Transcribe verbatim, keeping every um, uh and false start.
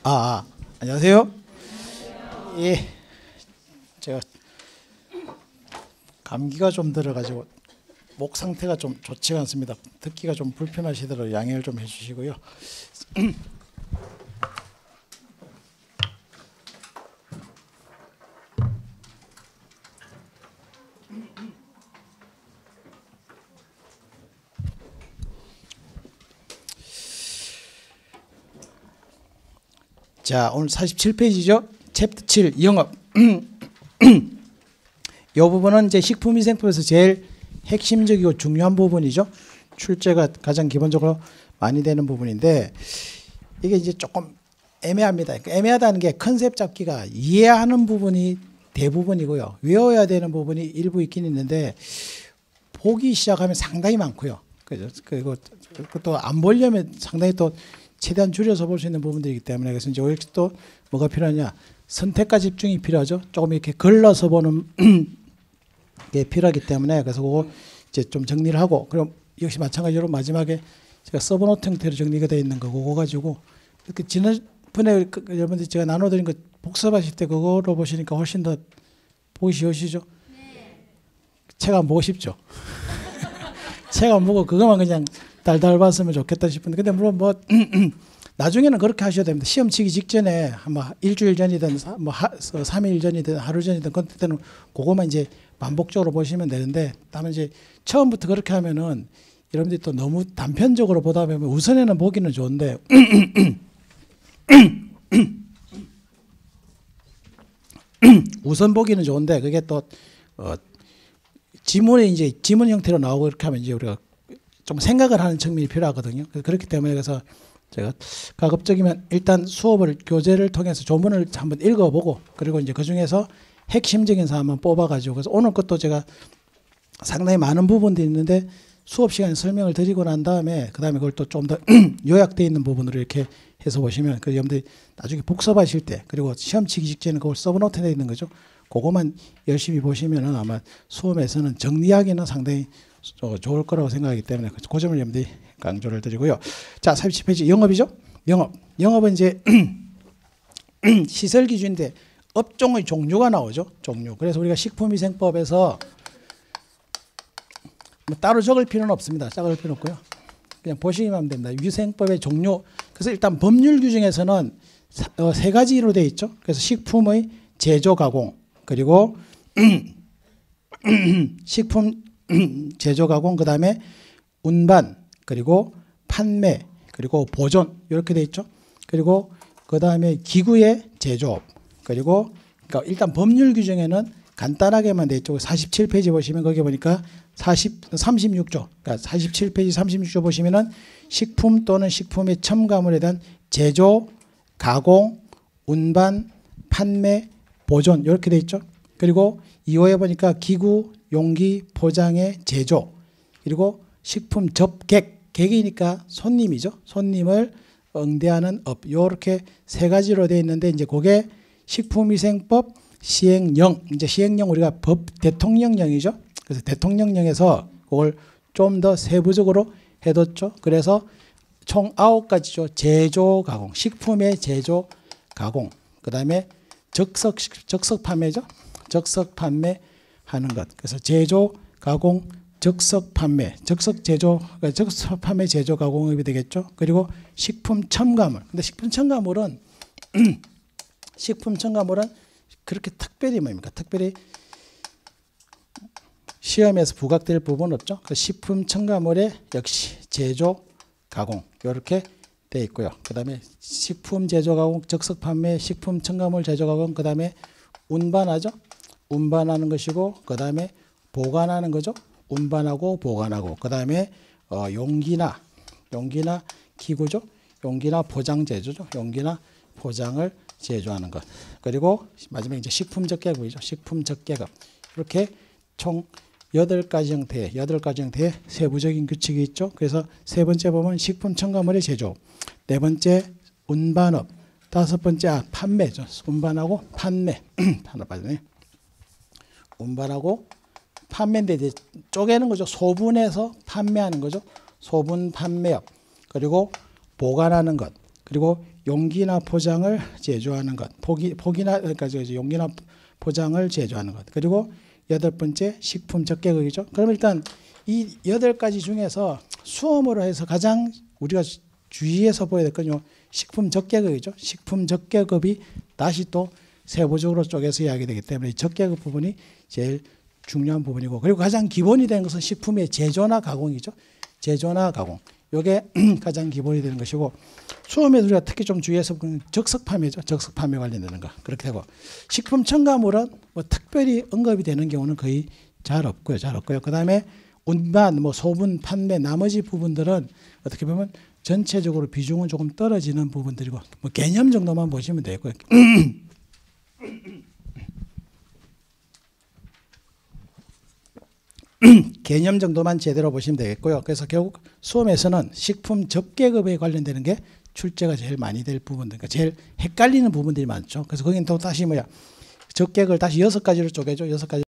아, 아 안녕하세요. 예, 제가 감기가 좀 들어가지고 목 상태가 좀 좋지가 않습니다. 듣기가 좀 불편하시더라도 양해를 좀 해주시고요. 자, 오늘 사십칠 페이지죠. 챕터 칠 영업. 이 부분은 이제 식품위생법에서 제일 핵심적이고 중요한 부분이죠. 출제가 가장 기본적으로 많이 되는 부분인데 이게 이제 조금 애매합니다. 그러니까 애매하다는 게 컨셉 잡기가 이해하는 부분이 대부분이고요. 외워야 되는 부분이 일부 있긴 있는데 보기 시작하면 상당히 많고요. 그죠? 그리고 또 안 보려면 상당히 또 최대한 줄여서 볼 수 있는 부분들이기 때문에 그래서 이제 여기 또 뭐가 필요하냐? 선택과 집중이 필요하죠. 조금 이렇게 걸러서 보는 게 필요하기 때문에 그래서 그거 이제 좀 정리를 하고 그럼 역시 마찬가지로 마지막에 제가 서브노트 형태로 정리가 되어 있는 거 그거 가지고 이렇게 지난번에 그, 여러분들 제가 나눠드린 거 복습하실 때 그거로 보시니까 훨씬 더 보기 쉬우시죠? 네. 책 안 보고 싶죠? 책 안 보고 그것만 그냥 달달 봤으면 좋겠다 싶은데 근데 물론 뭐 나중에는 그렇게 하셔야 됩니다. 시험 치기 직전에 뭐 일주일 전이든 뭐 삼 일 전이든 하루 전이든 그때는 그것만 이제 반복적으로 보시면 되는데 다만 이제 처음부터 그렇게 하면은 여러분들이 또 너무 단편적으로 보다 보면 우선에는 보기는 좋은데 우선 보기는 좋은데 그게 또 어 지문이 이제 지문 형태로 나오고 이렇게 하면 이제 우리가 좀 생각을 하는 측면이 필요하거든요. 그렇기 때문에 그래서 제가 가급적이면 일단 수업을 교재를 통해서 조문을 한번 읽어보고 그리고 이제 그 중에서 핵심적인 사항만 뽑아가지고 그래서 오늘 것도 제가 상당히 많은 부분들이 있는데 수업 시간에 설명을 드리고 난 다음에 그 다음에 그걸 또 좀 더 요약되어 있는 부분으로 이렇게 해서 보시면 그 여러분들이 나중에 복습하실 때 그리고 시험 치기 직전에 그걸 서브노트에 있는 거죠. 그것만 열심히 보시면은 아마 수험에서는 정리하기는 상당히 좋을 거라고 생각하기 때문에 그 점을 여러분들이 강조를 드리고요. 자, 사십칠 페이지 영업이죠. 영업. 영업은 이제 시설 기준인데 업종의 종류가 나오죠. 종류. 그래서 우리가 식품위생법에서 뭐 따로 적을 필요는 없습니다. 적을 필요 없고요. 그냥 보시기만 하면 됩니다. 위생법의 종류. 그래서 일단 법률 규정에서는 세 가지로 되어 있죠. 그래서 식품의 제조 가공 그리고 식품 제조 가공 그 다음에 운반 그리고 판매 그리고 보존 이렇게 되어 있죠. 그리고 그 다음에 기구의 제조업 그리고 그러니까 일단 법률 규정에는 간단하게만 되어 있죠. 사십칠 페이지 보시면 거기 보니까 삼십육 조 그러니까 사십칠 페이지 삼십육 조 보시면은 식품 또는 식품의 첨가물에 대한 제조, 가공, 운반, 판매, 보존 이렇게 되어 있죠. 그리고 이 호에 보니까 기구, 용기, 포장의 제조 그리고 식품 접객 객이니까 손님이죠. 손님을 응대하는 업 이렇게 세 가지로 되어 있는데 이제 그게 식품위생법 시행령 이제 시행령 우리가 법 대통령령이죠. 그래서 대통령령에서 그걸 좀 더 세부적으로 해뒀죠. 그래서 총 아홉 가지죠. 제조 가공 식품의 제조 가공 그 다음에 적석 적석 판매죠. 적석 판매 하는 것. 그래서 제조, 가공, 적석 판매, 적석 제조, 적석 판매, 제조, 가공업이 되겠죠. 그리고 식품 첨가물. 근데 식품 첨가물은 식품 첨가물은 그렇게 특별히 뭡니까? 특별히 시험에서 부각될 부분은 없죠. 그 식품 첨가물에 역시 제조, 가공 이렇게 되어 있고요. 그 다음에 식품 제조, 가공, 적석 판매, 식품 첨가물 제조, 가공, 그 다음에 운반하죠. 운반하는 것이고 그 다음에 보관하는 거죠. 운반하고 보관하고 그 다음에 어, 용기나 용기나 기구죠. 용기나 포장 제조죠. 용기나 포장을 제조하는 것. 그리고 마지막에 이제 식품 적개급이죠. 식품 적개급. 이렇게 총 여덟 가지 형태의 여덟 가지 형태의 세부적인 규칙이 있죠. 그래서 세 번째 보면 식품 첨가물의 제조, 네 번째 운반업, 다섯 번째 아, 판매죠. 운반하고 판매. 하나 빠지네. 운반하고 판매인데 이제 쪼개는 거죠. 소분해서 판매하는 거죠. 소분 판매업. 그리고 보관하는 것. 그리고 용기나 포장을 제조하는 것, 포기, 포기나 그러니까 용기나 포장을 제조하는 것. 그리고 여덟 번째 식품 적개극이죠. 그럼 일단 이 여덟 가지 중에서 수험으로 해서 가장 우리가 주의해서 보여야 될 건요, 식품 적개급이죠. 식품 적개급이 다시 또 세부적으로 쪼개서 이야기되기 때문에 적개급 부분이 제일 중요한 부분이고, 그리고 가장 기본이 되는 것은 식품의 제조나 가공이죠. 제조나 가공. 이게 가장 기본이 되는 것이고, 수험에서 우리가 특히 좀 주의해서 보는 적석 판매죠. 적석 판매 관련되는 거. 그렇게 되고, 식품 첨가물은 뭐 특별히 언급이 되는 경우는 거의 잘 없고요. 잘 없고요. 그 다음에 운반, 뭐 소분, 판매, 나머지 부분들은 어떻게 보면 전체적으로 비중은 조금 떨어지는 부분들이고, 뭐 개념 정도만 보시면 되고요. 개념 정도만 제대로 보시면 되겠고요. 그래서 결국 수험에서는 식품 적개급에 관련되는 게 출제가 제일 많이 될 부분들, 그러니까 제일 헷갈리는 부분들이 많죠. 그래서 거기는 또 다시 뭐야, 적개급을 다시 여섯 가지로 쪼개죠. 여섯 가지.